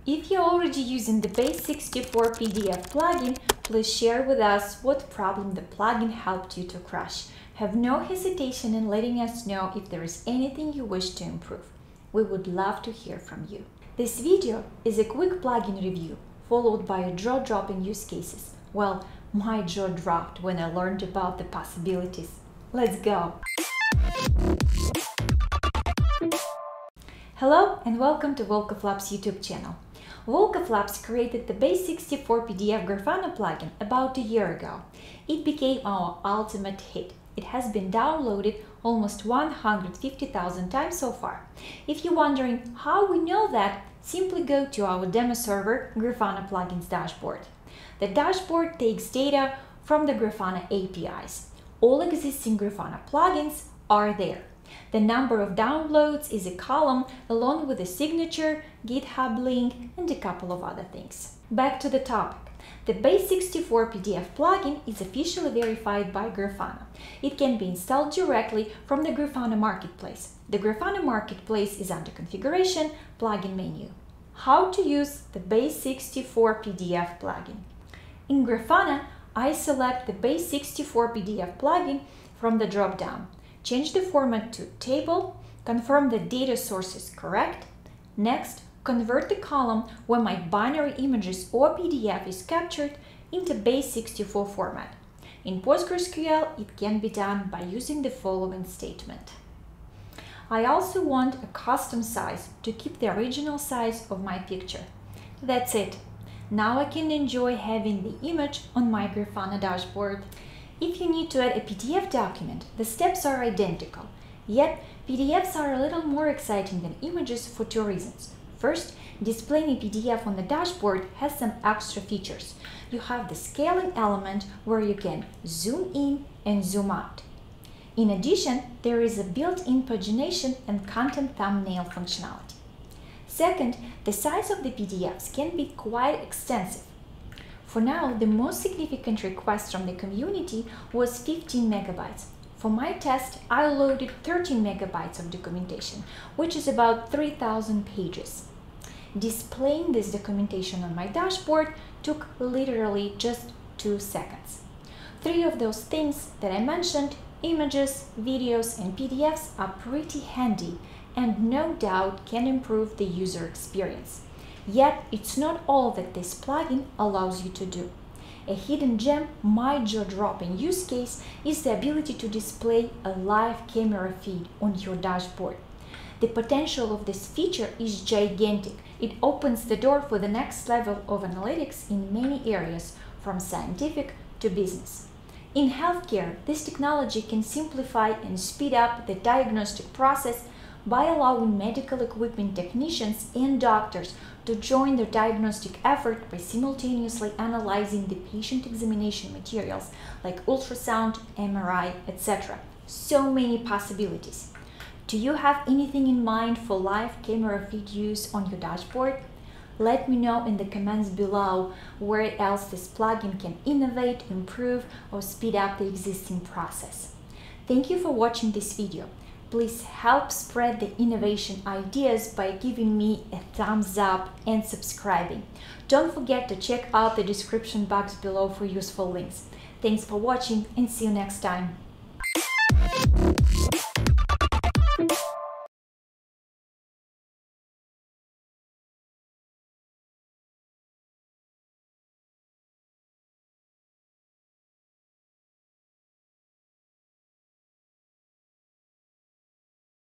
If you're already using the Base64 PDF plugin, please share with us what problem the plugin helped you to crush. Have no hesitation in letting us know if there is anything you wish to improve. We would love to hear from you. This video is a quick plugin review, followed by a jaw-dropping use cases. Well, my jaw dropped when I learned about the possibilities. Let's go! Hello and welcome to Volkov Labs YouTube channel. Volkov Labs created the Base64 PDF Grafana plugin about a year ago. It became our ultimate hit. It has been downloaded almost 150,000 times so far. If you're wondering how we know that, simply go to our demo server Grafana Plugins dashboard. The dashboard takes data from the Grafana APIs. All existing Grafana plugins are there. The number of downloads is a column along with a signature, GitHub link, and a couple of other things. Back to the topic. The Base64 PDF plugin is officially verified by Grafana. It can be installed directly from the Grafana Marketplace. The Grafana Marketplace is under Configuration, Plugin menu. How to use the Base64 PDF plugin. In Grafana, I select the Base64 PDF plugin from the drop-down. Change the format to table, confirm the data source is correct. Next, convert the column where my binary images or PDF is captured into Base64 format. In PostgreSQL, it can be done by using the following statement. I also want a custom size to keep the original size of my picture. That's it. Now I can enjoy having the image on my Grafana dashboard. If you need to add a PDF document, the steps are identical. Yet, PDFs are a little more exciting than images for two reasons. First, displaying a PDF on the dashboard has some extra features. You have the scaling element where you can zoom in and zoom out. In addition, there is a built-in pagination and content thumbnail functionality. Second, the size of the PDFs can be quite extensive. For now, the most significant request from the community was 15 megabytes. For my test, I loaded 13 megabytes of documentation, which is about 3,000 pages. Displaying this documentation on my dashboard took literally just 2 seconds. 3 of those things that I mentioned, images, videos, and PDFs, are pretty handy and no doubt can improve the user experience. Yet, it's not all that this plugin allows you to do. A hidden gem, my jaw-dropping use case, is the ability to display a live camera feed on your dashboard. The potential of this feature is gigantic. It opens the door for the next level of analytics in many areas, from scientific to business. In healthcare, this technology can simplify and speed up the diagnostic process by allowing medical equipment technicians and doctors to join the diagnostic effort by simultaneously analyzing the patient examination materials like ultrasound, MRI, etc. So many possibilities. Do you have anything in mind for live camera feed use on your dashboard? Let me know in the comments below where else this plugin can innovate, improve, or speed up the existing process. Thank you for watching this video. Please help spread the innovation ideas by giving me a thumbs up and subscribing. Don't forget to check out the description box below for useful links. Thanks for watching and see you next time.